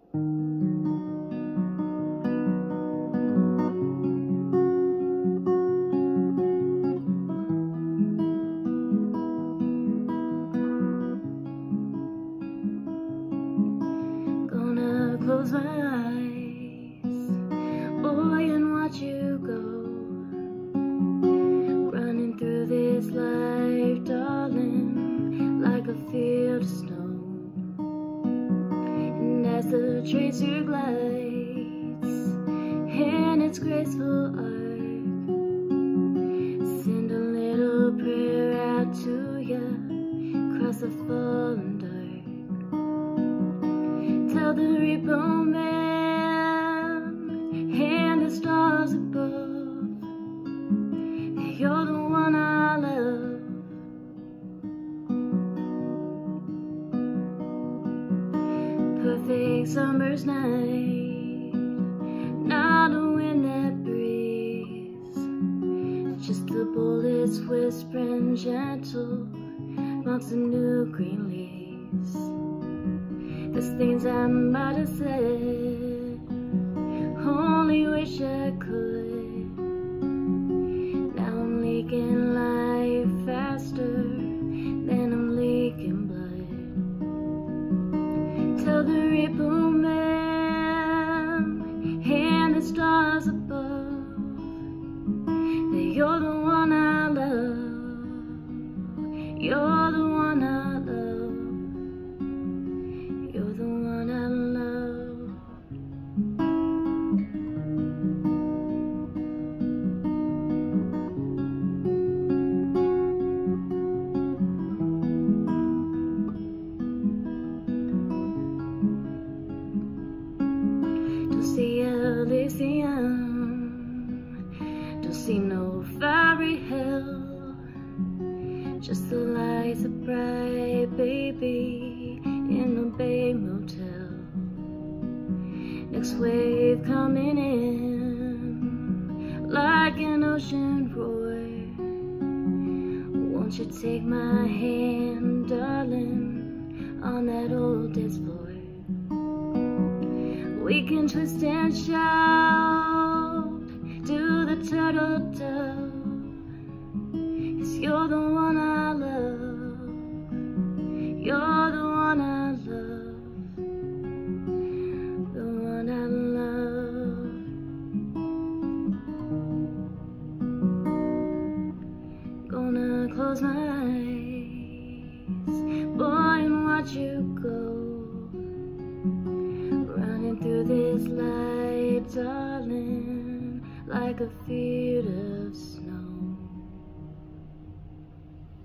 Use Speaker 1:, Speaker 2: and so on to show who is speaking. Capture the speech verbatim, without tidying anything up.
Speaker 1: Gonna close my eyes, boy, and watch you go, running through this life, darling, like a field of snow. And as the tracer glides in its graceful arc, send a little prayer out to ya across the fallen dark. Tell the repo man and the stars above that you're the one I love. Perfect summer's night, not a wind that breathes, just the bullets whispering gentle amongst the new green leaves. There's things I might have said, only wish I could. Now I'm leaking life faster than I'm leaking blood. Tell the repo man and the stars above that you're the one I love. You're the one I love. You're the one I love. Don't see Elysium, don't see no fiery hell, just the lights of bright, baby, in the Bay Motel. Next wave coming in like an ocean roar. Won't you take my hand, darling, on that old dance floor? We can twist and shout, do the turtle dove, 'cause you're the one I love. You're the one I love, the one I love. Gonna close my eyes, boy, and watch you go, running through this light, darling, like a field of snow.